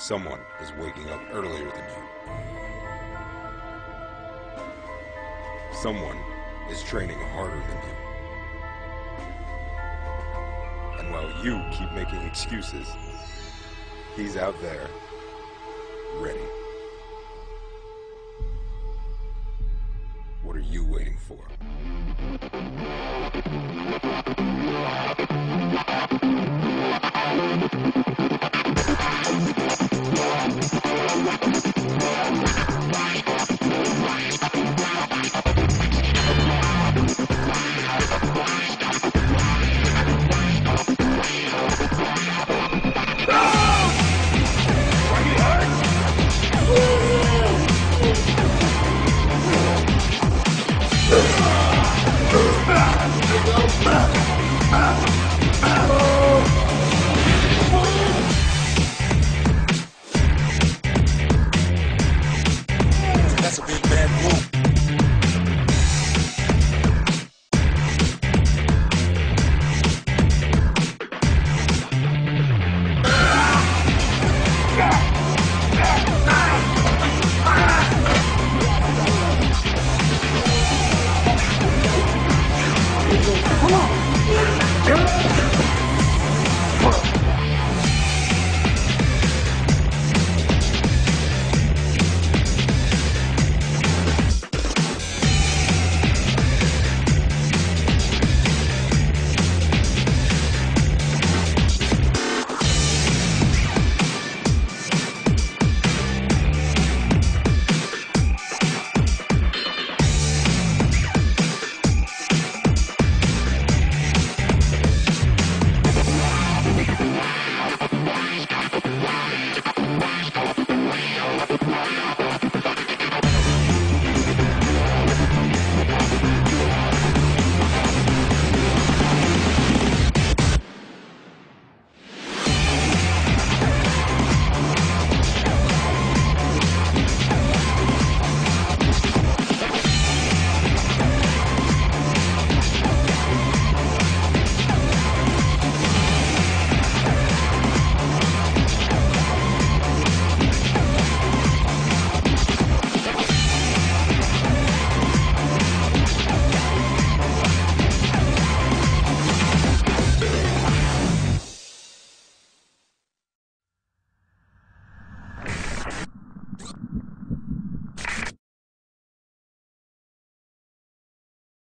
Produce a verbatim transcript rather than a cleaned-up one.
Someone is waking up earlier than you. Someone is training harder than you. And while you keep making excuses, he's out there, ready. What are you waiting for? That's a big bad move. Come on!